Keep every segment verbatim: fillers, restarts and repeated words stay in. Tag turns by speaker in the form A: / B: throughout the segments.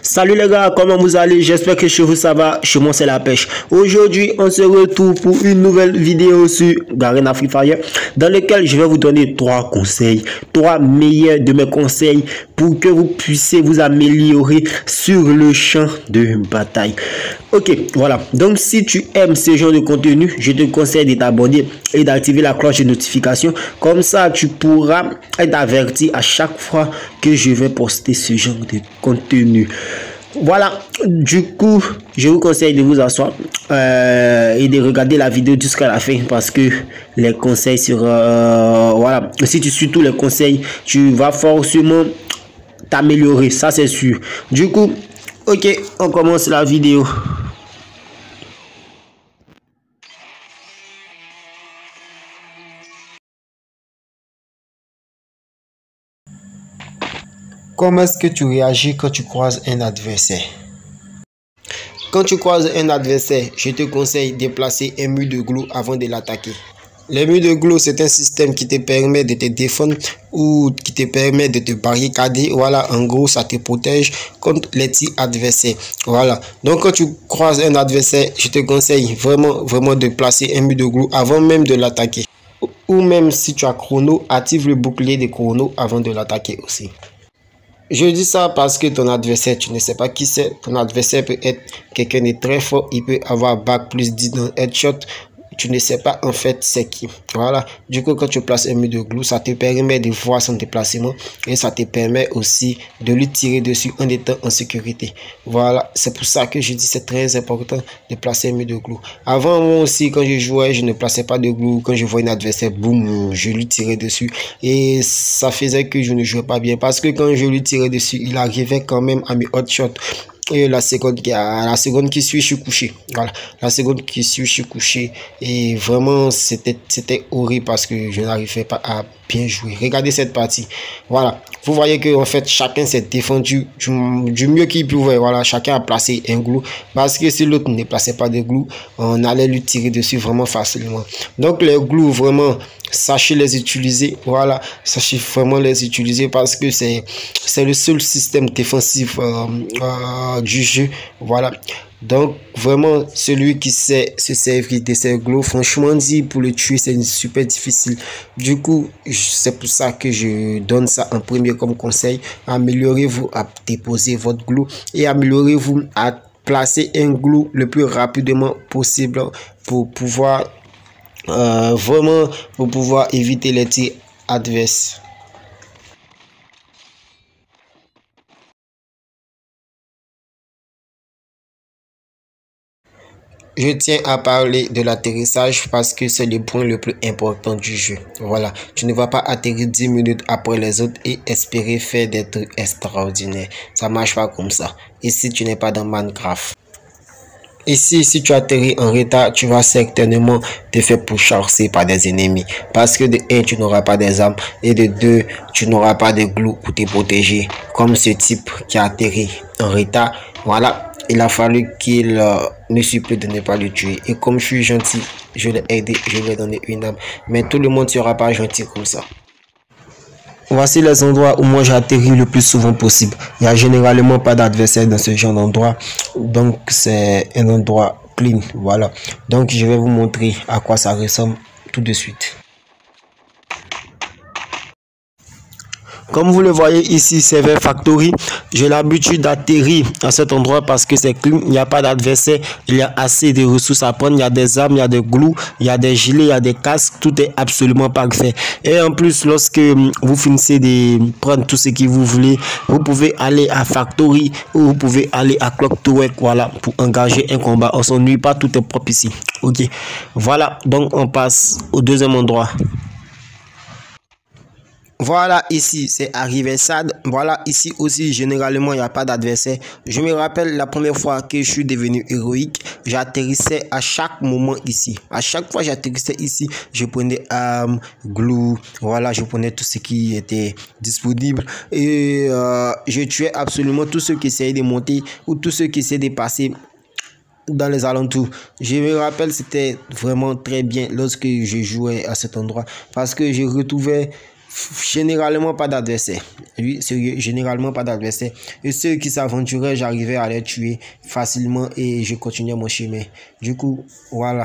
A: Salut les gars, comment vous allez? J'espère que chez vous ça va, chez moi c'est la pêche. Aujourd'hui on se retrouve pour une nouvelle vidéo sur Garena Free Fire dans laquelle je vais vous donner trois conseils, trois meilleurs de mes conseils pour que vous puissiez vous améliorer sur le champ de bataille. Ok, voilà, donc si tu aimes ce genre de contenu, je te conseille de t'abonner et d'activer la cloche de notification. Comme ça tu pourras être averti à chaque fois que je vais poster ce genre de contenu. Voilà, du coup, je vous conseille de vous asseoir euh, et de regarder la vidéo jusqu'à la fin parce que les conseils sur... Euh, voilà, si tu suis tous les conseils, tu vas forcément t'améliorer, ça c'est sûr. Du coup, ok, on commence la vidéo. Comment est-ce que tu réagis quand tu croises un adversaire? Quand tu croises un adversaire, je te conseille de placer un mur de glue avant de l'attaquer. Le mur de glue, c'est un système qui te permet de te défendre ou qui te permet de te barricader. Voilà, en gros, ça te protège contre les tirs adversaires. Voilà. Donc, quand tu croises un adversaire, je te conseille vraiment, vraiment de placer un mur de glue avant même de l'attaquer. Ou même si tu as chrono, active le bouclier de chrono avant de l'attaquer aussi. Je dis ça parce que ton adversaire, tu ne sais pas qui c'est. Ton adversaire peut être quelqu'un de très fort. Il peut avoir bac plus dix dans headshot. Tu ne sais pas en fait c'est qui. Voilà. Du coup, quand tu places un mur de glue, ça te permet de voir son déplacement et ça te permet aussi de lui tirer dessus en étant en sécurité. Voilà. C'est pour ça que je dis c'est très important de placer un mur de glue. Avant, moi aussi, quand je jouais, je ne plaçais pas de glue. Quand je voyais un adversaire, boum, je lui tirais dessus. Et ça faisait que je ne jouais pas bien parce que quand je lui tirais dessus, il arrivait quand même à me hotshot. Et la seconde qui a la seconde qui suit, je suis couché. Voilà, la seconde qui suit, je suis couché. Et vraiment, c'était c'était horrible parce que je n'arrivais pas à bien jouer. Regardez cette partie. Voilà, vous voyez que en fait chacun s'est défendu du, du mieux qu'il pouvait. Voilà, chacun a placé un glue parce que si l'autre ne plaçait pas de glue, on allait lui tirer dessus vraiment facilement. Donc les glues, vraiment, sachez les utiliser. Voilà, sachez vraiment les utiliser parce que c'est c'est le seul système défensif euh, euh, du jeu. Voilà, donc vraiment celui qui sait se servir de ces glues, franchement dit, pour le tuer c'est super difficile. Du coup, c'est pour ça que je donne ça en premier comme conseil. Améliorez-vous à déposer votre glue et améliorez-vous à placer un glue le plus rapidement possible pour pouvoir euh, vraiment pour pouvoir éviter les tirs adverses. Je tiens à parler de l'atterrissage parce que c'est le point le plus important du jeu. Voilà, tu ne vas pas atterrir dix minutes après les autres et espérer faire des trucs extraordinaires. Ça marche pas comme ça. Ici, tu n'es pas dans Minecraft. Ici, si tu atterris en retard, tu vas certainement te faire pourchasser par des ennemis. Parce que de un, tu n'auras pas des armes. Et de deux, tu n'auras pas de glue pour te protéger. Comme ce type qui a atterri en retard. Voilà. Il a fallu qu'il euh, ne supplie de ne pas le tuer. Et comme je suis gentil, je l'ai aidé, je lui ai donné une âme. Mais tout le monde ne sera pas gentil comme ça. Voici les endroits où moi j'atterris le plus souvent possible. Il n'y a généralement pas d'adversaire dans ce genre d'endroit. Donc c'est un endroit clean. Voilà. Donc je vais vous montrer à quoi ça ressemble tout de suite. Comme vous le voyez ici, c'est vers Factory. J'ai l'habitude d'atterrir à cet endroit parce que c'est clean. Il n'y a pas d'adversaire. Il y a assez de ressources à prendre. Il y a des armes, il y a des glues, il y a des gilets, il y a des casques. Tout est absolument parfait. Et en plus, lorsque vous finissez de prendre tout ce que vous voulez, vous pouvez aller à Factory ou vous pouvez aller à Clock to Work. Voilà, pour engager un combat. On s'ennuie pas, tout est propre ici. Ok. Voilà, donc on passe au deuxième endroit. Voilà, ici, c'est arrivé ça. Voilà, ici aussi, généralement, il n'y a pas d'adversaire. Je me rappelle la première fois que je suis devenu héroïque, j'atterrissais à chaque moment ici. À chaque fois j'atterrissais ici, je prenais armes, glue, voilà, je prenais tout ce qui était disponible. Et euh, je tuais absolument tous ceux qui essayaient de monter ou tous ceux qui essayaient de passer dans les alentours. Je me rappelle, c'était vraiment très bien lorsque je jouais à cet endroit parce que je retrouvais généralement pas d'adversaire. Oui, sérieux, généralement pas d'adversaire. Et ceux qui s'aventuraient, j'arrivais à les tuer facilement et je continuais mon chemin. Du coup, voilà.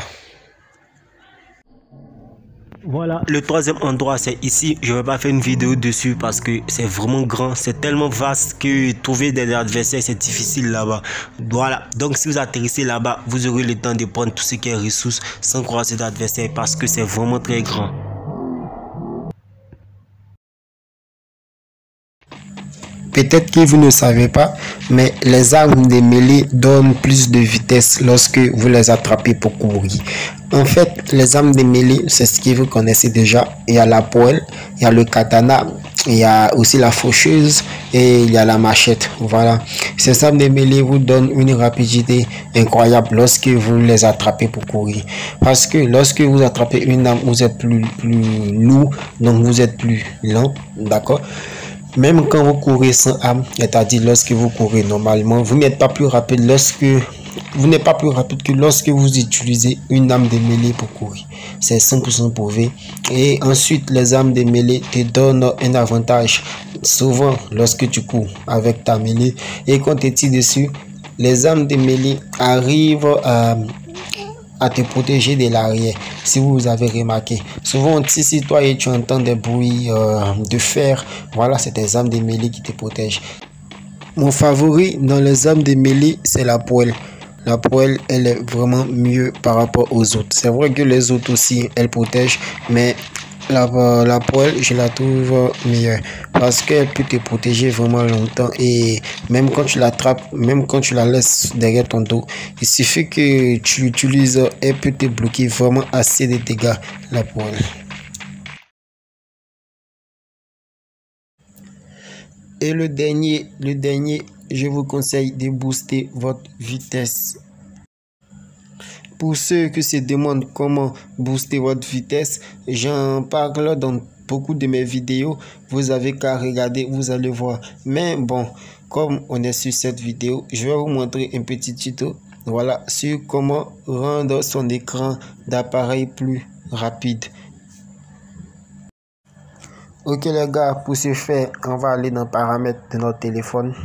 A: Voilà, le troisième endroit, c'est ici. Je ne vais pas faire une vidéo dessus parce que c'est vraiment grand. C'est tellement vaste que trouver des adversaires, c'est difficile là-bas. Voilà, donc si vous atterrissez là-bas, vous aurez le temps de prendre tout ce qui est ressources sans croiser d'adversaires parce que c'est vraiment très grand. Peut-être que vous ne savez pas, mais les armes de mêlée donnent plus de vitesse lorsque vous les attrapez pour courir. En fait, les armes de mêlée, c'est ce que vous connaissez déjà. Il y a la poêle, il y a le katana, il y a aussi la faucheuse et il y a la machette. Voilà. Ces armes de mêlée vous donnent une rapidité incroyable lorsque vous les attrapez pour courir. Parce que lorsque vous attrapez une arme, vous êtes plus, plus lourd, donc vous êtes plus lent. D'accord? Même quand vous courez sans arme, c'est-à-dire lorsque vous courez normalement, vous n'êtes pas plus rapide lorsque vous n'êtes pas plus rapide que lorsque vous utilisez une arme de mêlée pour courir. C'est cent pour cent prouvé. Et ensuite, les armes de mêlée te donnent un avantage. Souvent, lorsque tu cours avec ta mêlée et qu'on te tire dessus, les armes de mêlée arrivent à à te protéger de l'arrière. Si vous avez remarqué, souvent si, si toi et tu entends des bruits euh, de fer, voilà, c'est des armes de mêlée qui te protègent. Mon favori dans les armes de mêlée, c'est la poêle. La poêle, elle est vraiment mieux par rapport aux autres. C'est vrai que les autres aussi, elles protègent, mais la, la poêle, je la trouve meilleure parce qu'elle peut te protéger vraiment longtemps et même quand tu l'attrapes, même quand tu la laisses derrière ton dos, il suffit que tu l'utilises, elle peut te bloquer vraiment assez de dégâts, la poêle. Et le dernier, le dernier, je vous conseille de booster votre vitesse. Pour ceux qui se demandent comment booster votre vitesse, j'en parle dans beaucoup de mes vidéos. Vous avez qu'à regarder, vous allez voir. Mais bon, comme on est sur cette vidéo, je vais vous montrer un petit tuto. Voilà, sur comment rendre son écran d'appareil plus rapide. Ok les gars, pour ce faire, on va aller dans paramètres de notre téléphone.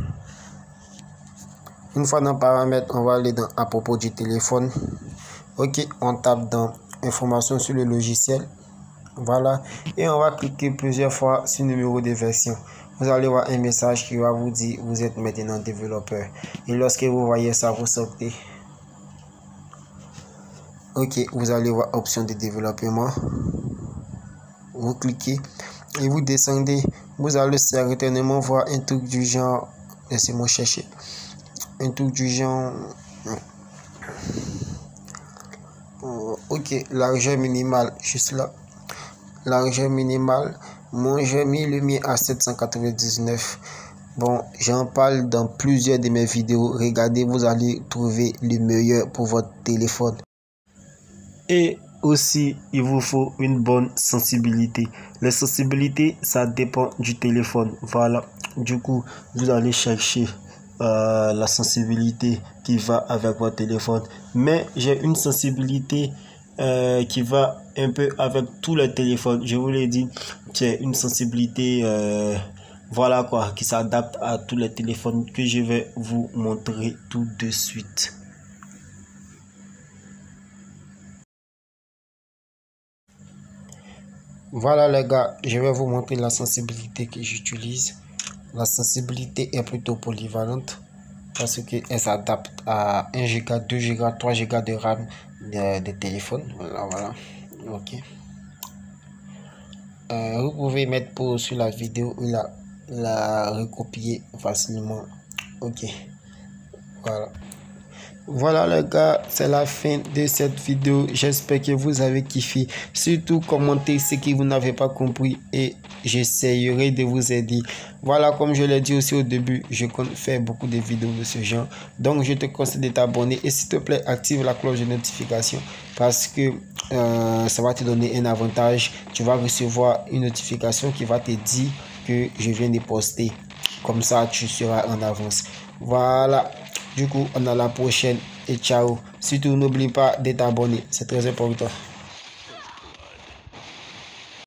A: Une fois dans paramètres, on va aller dans à propos du téléphone. Ok, on tape dans information sur le logiciel. Voilà, et on va cliquer plusieurs fois sur le numéro de version. Vous allez voir un message qui va vous dire vous êtes maintenant développeur. Et lorsque vous voyez ça, vous sortez. Ok, vous allez voir option de développement. Vous cliquez et vous descendez. Vous allez certainement voir un truc du genre, laissez-moi chercher, un truc du genre. Ok, largeur minimale, juste là. Largeur minimale, moi j'ai mis le mien à sept cent quatre-vingt-dix-neuf. Bon, j'en parle dans plusieurs de mes vidéos. Regardez, vous allez trouver le meilleur pour votre téléphone. Et aussi, il vous faut une bonne sensibilité. La sensibilité, ça dépend du téléphone. Voilà, du coup, vous allez chercher euh, la sensibilité qui va avec votre téléphone. Mais j'ai une sensibilité Euh, qui va un peu avec tous les téléphones. Je vous l'ai dit, c'est une sensibilité euh, voilà quoi, qui s'adapte à tous les téléphones que je vais vous montrer tout de suite. Voilà les gars, je vais vous montrer la sensibilité que j'utilise. La sensibilité est plutôt polyvalente parce qu'elle s'adapte à un giga, deux giga, trois giga de RAM de, de téléphone. Voilà, voilà. Ok. Euh, vous pouvez mettre pause sur la vidéo et la, la recopier facilement. Ok. Voilà. Voilà les gars, c'est la fin de cette vidéo. J'espère que vous avez kiffé. Surtout commentez ce que vous n'avez pas compris et j'essayerai de vous aider. Voilà, comme je l'ai dit aussi au début, je compte faire beaucoup de vidéos de ce genre. Donc je te conseille de t'abonner et s'il te plaît active la cloche de notification parce que euh, ça va te donner un avantage. Tu vas recevoir une notification qui va te dire que je viens de poster. Comme ça tu seras en avance. Voilà. Du coup, on a la prochaine et ciao. Surtout, n'oublie pas de t'abonner. C'est très important.